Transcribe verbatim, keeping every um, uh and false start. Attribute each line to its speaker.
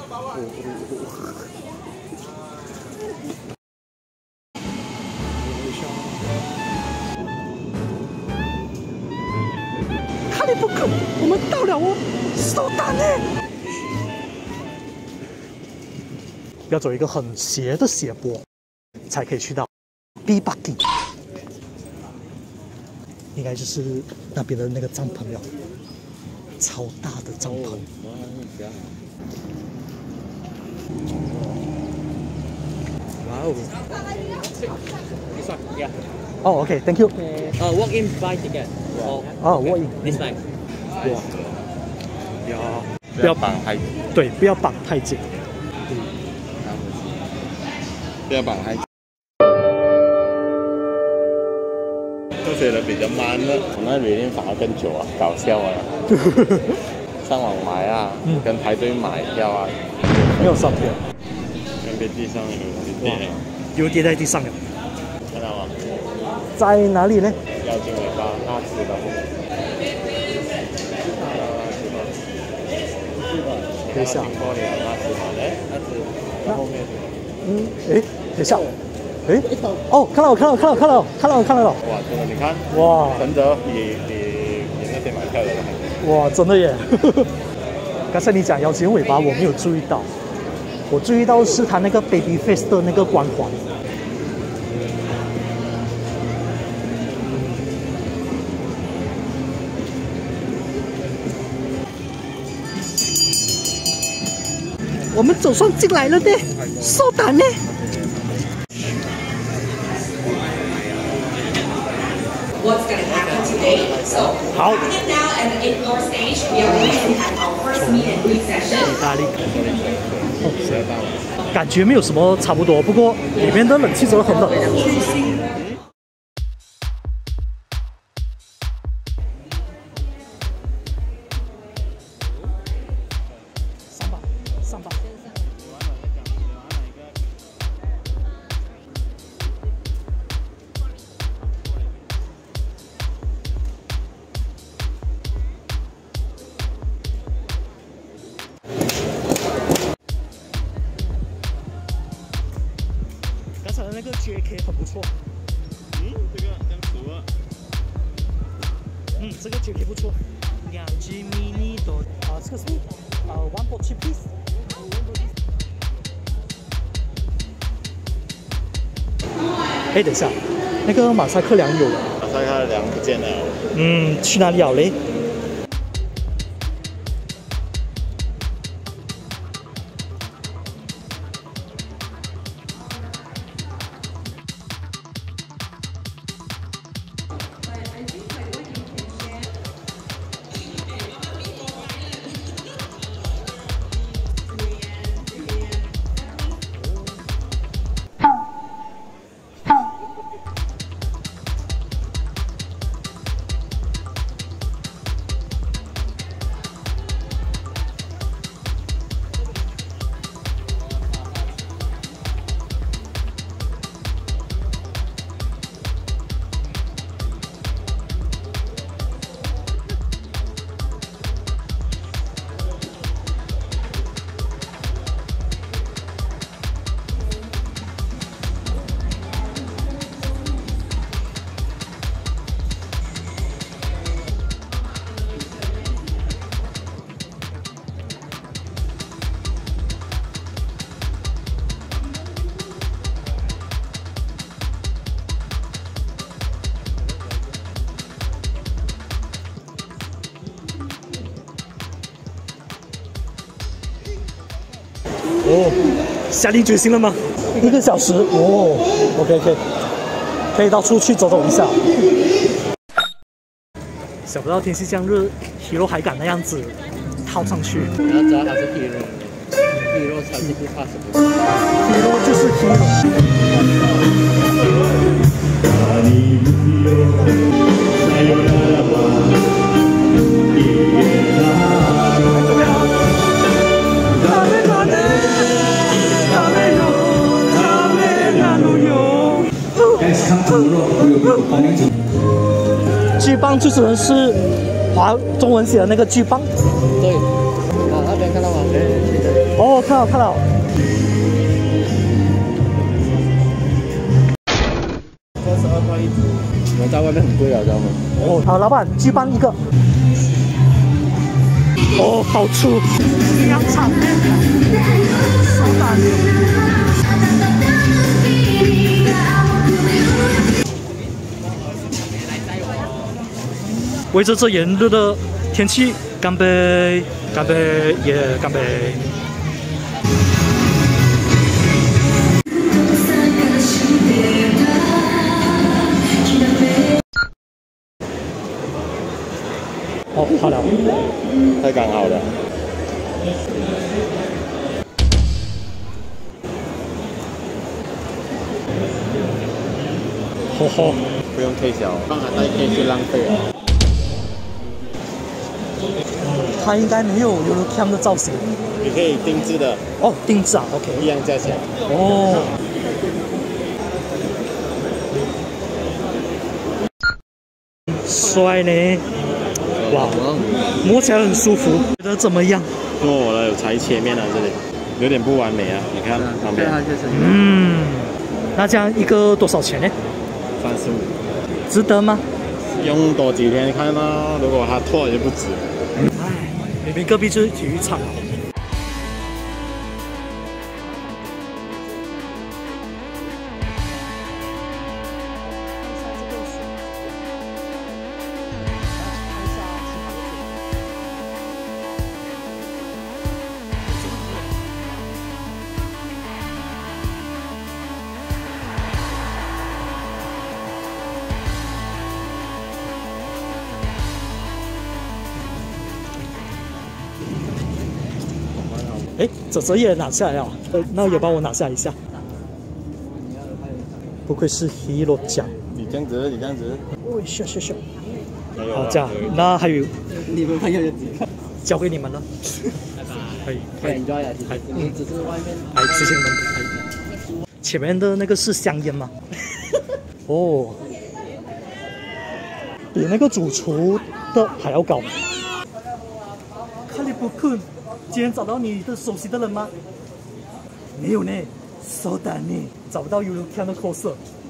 Speaker 1: 哈利波特，我们到了哦，收单呢！要走一个很斜的斜坡，才可以去到 B 八 D， 应该就是那边的那个帐篷了，超大的帐篷。哇哦！哦 ，OK，Thank you。
Speaker 2: 呃 ，walk in buy ticket。哦，
Speaker 1: 哦 ，walk in
Speaker 2: this time。
Speaker 1: 哇！呀，
Speaker 3: 不要绑太，
Speaker 1: 对，不要绑太紧。
Speaker 3: 不要绑太紧。这些人比较慢的，我那里面反而更久啊，搞笑啊！上网买啊，嗯、跟排队买票啊，
Speaker 1: 没有上票。
Speaker 3: 那边地上有跌，
Speaker 1: 有跌在地上了。
Speaker 3: 看到吗？
Speaker 1: 在哪里呢？
Speaker 3: 妖精尾巴那只的。
Speaker 1: 等一下。
Speaker 3: 玻璃那只嘛，哎，那只在后面。
Speaker 1: 嗯，哎，等一下。哎，哦，看到我，看到我，看到我，看到我，看到我，看到了。
Speaker 3: 哇，真的，你看，
Speaker 1: 哇，
Speaker 3: 陈德比比比那天买票的人还。
Speaker 1: 哇，真的耶！刚才你讲妖精尾巴，我没有注意到，我注意到是他那个 baby face 的那个光环。我们总算进来了呢，收单呢。
Speaker 4: What's going to happen today? So, happening now at the indoor stage, we are going to have our first meet and greet session.
Speaker 1: 意大利，感觉没有什么差不多，不过里面的冷气真的很冷。上吧，上吧。刚才的那个 J K 很不错。
Speaker 3: 嗯，这个这样熟啊。
Speaker 1: 嗯，这个 J K 不错。两只 mini 的啊，这个是啊 one for cheap piece。哎，等一下，那个马赛克梁有了。
Speaker 3: 马赛克梁不见了。
Speaker 1: 嗯，去哪里咬嘞？哦，下定决心了吗？一个小时哦 ，OK OK， 可以到处去走走一下。想不到天气这样热 ，Hero 还敢那样子套上去。
Speaker 2: 你要知道他是 hero，hero 才是不怕什么。
Speaker 1: Hero 就是 hero。巨棒就只能是华中文写的那个巨棒。
Speaker 2: 对，啊那边看到吗？
Speaker 1: 哦，看看到看到。
Speaker 2: 二十二块一只，我在外面很贵啊，知道吗？
Speaker 1: 哦，好，老板，巨棒一个。哦，好粗，香肠面，手打。为着这炎热的天气，干杯！干杯！耶！干杯！哦，好了，
Speaker 3: 太刚好了。
Speaker 1: 吼吼，
Speaker 3: 不用退销，放它带可以去浪费了。
Speaker 1: 它应该没有 Eurocam 的造型。
Speaker 3: 你可以定制的。
Speaker 1: 哦，定制啊 ，OK。
Speaker 3: 一样价钱。
Speaker 1: 哦。帅呢。哇，摸起来很舒服，觉得怎么样？
Speaker 3: 做我的有裁切面啊，这里有点不完美啊，你看旁边。
Speaker 1: 嗯，那这样一个多少钱呢？
Speaker 3: 三十五。
Speaker 1: 值得吗？
Speaker 3: 用多几天看到，如果它脱也不止。
Speaker 1: 唉，明明隔壁就是体育场。哎，泽泽也拿下来了，呃，那也帮我拿下一下。不愧是 Hero 奖。
Speaker 3: 你这样子，你这样子。
Speaker 1: 哦，笑笑笑。
Speaker 3: 好，
Speaker 1: 这样，那还有，
Speaker 2: 你们朋友有几个？
Speaker 1: 交给你们了。
Speaker 2: 拜拜。
Speaker 1: 可以，
Speaker 2: 可以 enjoy 啊，还你只是外面。
Speaker 1: 哎，谢谢你们。前面的那个是香烟吗？哦，比那个主厨的还要高。卡利布克。今天找到你的熟悉的人吗？没有呢，稍等呢，找不到 Eurocam 的 coser。